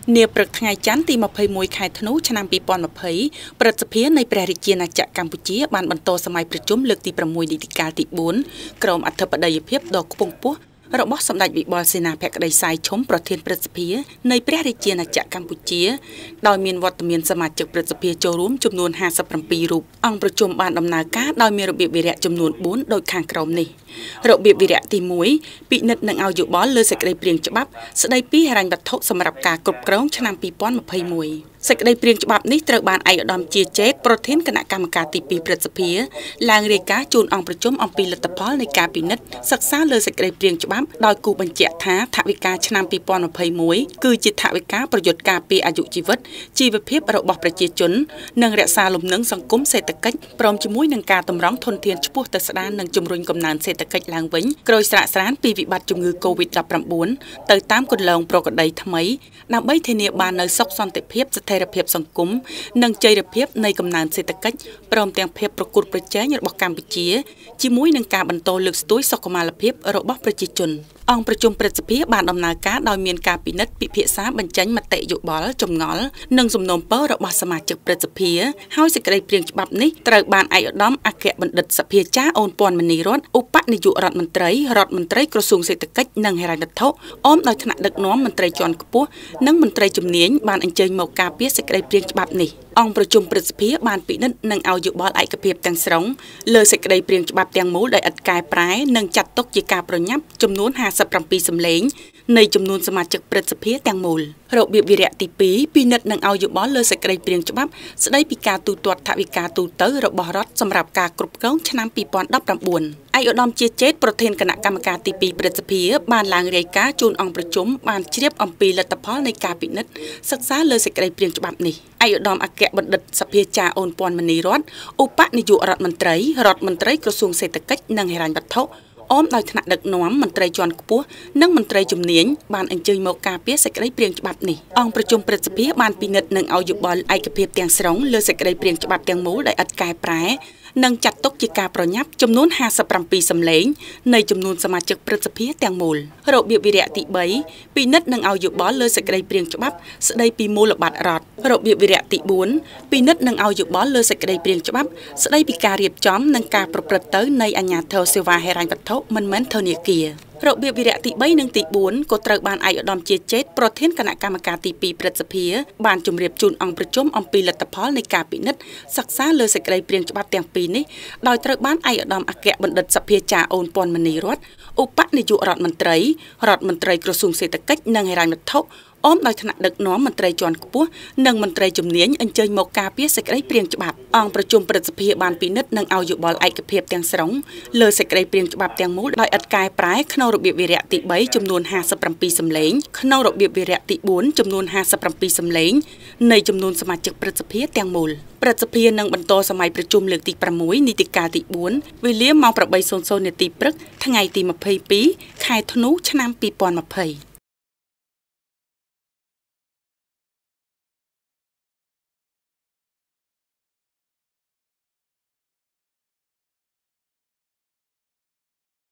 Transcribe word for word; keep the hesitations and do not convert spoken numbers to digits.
នាព្រឹកថ្ងៃច័ន្ទទីម្ភៃមួយខែធ្នូឆ្នាំពីរពាន់ម្ភៃព្រឹទ្ធសភានៃព្រះរាជាណាចក្រកម្ពុជាបានបន្តសម័យប្រជុំលើកទីប្រាំមួយនីតិកាលទីបួនក្រោមអធិបតីភាពដ៏ខ្ពង់ខ្ពស់របស់សម្ដេចវិបុលសេនាភក្តីសាយឈុំប្រធានព្រឹទ្ធសភានៃព្រះរាជាណាចក្រកម្ពុជាដោយមានវត្តមានសមាជិកព្រឹទ្ធសភាចូលរួមចំនួនห้าสิบเจ็ดរូបអង្គប្រជុំបានដំណើរការដោយមានរបៀបវិរៈចំនួនបួនដោយខាងក្រោមនេះរបៀបវិរៈទីមួយពិនិត្យនិងឲ្យយោបល់លើសេចក្តីព្រាងច្បាប់ស្តីពីហិរញ្ញវត្ថុសម្រាប់ការគ្រប់គ្រងឆ្នាំពីរពាន់ម្ភៃមួយសេចក្តីព្រាងច្បាប់នេះត្រូវបានឯកឧត្តមជាចេតប្រធានគណៈកម្មការទីពីរព្រឹទ្ធសភាឡើងរាយការណ៍ជូនអង្គប្រជុំអំពីលទ្ធផលនៃការពិនិត្យសិក្សាលើសេចក្តីព្រាងច្បាប់ដោយគូបញ្ជាក់ថាថវិកាឆ្នាំពីរពាន់ម្ភៃមួយគឺជាថវិកាប្រយុទ្ធការពារអាយុជីវិតជីវភាពរបស់ប្រជាជននិងរក្សាលំនឹងសង្គមសេដ្ឋកិច្ចព្រមជាមួយនឹងការតម្រង់ធនធានឆ្ពោះទៅស្ដារនិងជំរុញកំណើនសេដ្ឋកិច្ចឡើងវិញក្រោយស្រាកស្រានពីវិបត្តិជំងឺ កូវីដ ដប់ប្រាំបួន ទៅតាមគន្លងប្រក្រតីថ្មីដើម្បីធានាបាននូវសុខសន្តិភាពស្ថិរភាពសង្គមនិងចីរភាពនៃកំណើនសេដ្ឋកិច្ចព្រមទាំងភាពប្រកួតប្រជែងរបស់កម្ពុជាជាមួយនឹងការបន្តលើកស្ទួយសុខុមាលភាពរបស់ប្រជាជនអង្គប្រជុំព្រឹទ្ធសភាបានដំណើរការដោយមានការពិនិត្យពិភាក្សាបញ្ចេញមតិយោបល់ចម្ងល់និងសំណូមពររបស់សមាជិកព្រឹទ្ធសភាហើយសេចក្តីព្រាងច្បាប់នេះត្រូវបានឯកឧត្តមអគ្គបណ្ឌិតសភាចារអូនពាន់មនីរតឧបនាយករដ្ឋមន្ត្រីរដ្ឋមន្ត្រីក្រសួងសេដ្ឋកិច្ចនិងហិរញ្ញវត្ថុអមដោយថ្នាក់ដឹកនាំមន្ត្រីជាន់ខ្ពស់និងមន្ត្រីជំនាញបានអញ្ជើញមកការពារសេចក្តីព្រាងច្បាប់នេះអង្គប្រជុំព្រឹទ្ធសភាបានពិនិត្យនិងឲ្យយោបល់ឯកភាពទាំងស្រុងលើសេចក្តីព្រាងច្បាប់ទាំងមូលដោយឥតកែប្រែនិងចាត់ទុកជាការប្រញាប់ចំនួនห้าสิบเจ็ดសម្លេងនៃចំនួនសមាជិកព្រឹទ្ធសភាទាំងមូលរបៀបវិរៈទីពីរពិនិត្យនិងឲ្យយោបល់លើសេចក្តីព្រាងច្បាប់ស្តីពីការទូទាត់ថវិកាទូទៅរបស់រដ្ឋសម្រាប់ការគ្រប់គ្រងឆ្នាំពីរពាន់ដប់ប្រាំបួនឯកឧត្តមជាចេតប្រធានគណៈកម្មការទីពីរព្រឹទ្ធសភាបានឡើងរាយការណ៍ជូនអង្គប្រជុំបានជ្រាបអំពីលទ្ធផលនៃការពិនិត្យសិក្សាលើសេចក្តីព្រាងច្បាប់នេះឯកឧត្តមអគ្គបណ្ឌិតសភាចារអូនពាន់មនីរតឧបនាយករដ្ឋមន្ត្រីរដ្ឋមន្ត្រីក្រសួងសេដ្ឋកិច្ចនិងហិរញ្ញវត្ថុអមដោយថ្នាក់ដឹកនាំមន្ត្រីជាន់ខ្ពស់និងមន្ត្រីជំនាញបានអញ្ជើញមកការពារសេចក្តីព្រាងច្បាប់នេះអង្គប្រជុំព្រឹទ្ធសភាបានពិនិត្យនិងឲ្យយោបល់ឯកភាពទាំងស្រុងលើសេចក្តីព្រាងច្បាប់ទាំងមូលដោយឥតកែប្រែនិងចាត់ទុកជាការប្រញាប់ចំនួនห้าสิบเจ็ดសម្លេងនៃចំនួនសមាជិកព្រឹទ្ធសភាទាំងមូលរបៀបវិរៈទីបីពិនិត្យនិងឲ្យយោបល់លើសេចក្តីព្រាងច្បាប់ស្តីពីមូលបត្ររដ្ឋរបៀបវិរៈទីបួនពិនិត្យនិងឲ្យយោបល់លើសេចក្តីព្រាងច្បាប់ស្តីពីការរៀបចំនិងការប្រព្រឹត្តទៅនៃអាជ្ញាធរសេវាហិរញ្ញវត្ថុមិនមែនធនាគាររបៀបវិរៈទីបីនិងទីបួនក៏ត្រូវបានឯកឧត្តមជាចេតប្រធានគណៈកម្មការទីពីរព្រឹទ្ធសភាបានជម្រាបជូនអង្គប្រជុំអំពីលទ្ធផលនៃការពិនិត្យសិក្សាលើសេចក្តីព្រាងច្បាប់ទាំងពីរនេះដោយត្រូវបានឯកឧត្តមអគ្គបណ្ឌិតសភាចារអូនពាន់មនីរតឧបនាយករដ្ឋមន្ត្រីរដ្ឋមន្ត្រីក្រសួងសេដ្ឋកិច្ចនិងហិរញ្ញវត្ថុអមដោយថ្នាក់ដឹកនាំមន្ត្រីជាន់ខ្ពស់និងមន្ត្រីជំនាញអញ្ជើញមកការពារសេចក្តីព្រាងច្បាប់អង្គប្រជុំព្រឹទ្ធសភាបានពិនិត្យនិងឲ្យយោបល់ឯកភាពទាំងស្រុងលើសេចក្តីព្រាងច្បាប់ទាំងមូលដោយឥតកែប្រែក្នុងរបៀបវិរៈទីបីចំនួនห้าสิบเจ็ดសម្លេងក្នុងរបៀបវិរៈទីបួនចំនួនห้าสิบเจ็ดសម្លេងនៃចំនួនសមាជិកព្រឹទ្ធសភាទាំងមូលព្រឹទ្ធសភានឹងបន្តសម័យប្រជុំលើកទីប្រាំមួយនីតិកាលទីបួនវេលាម៉ោង ប្រាំបីនាទីព្រឹកថ្ងៃទីម្ភៃពីរខែធ្នូឆ្នាំពីរពាន់ម្ភៃ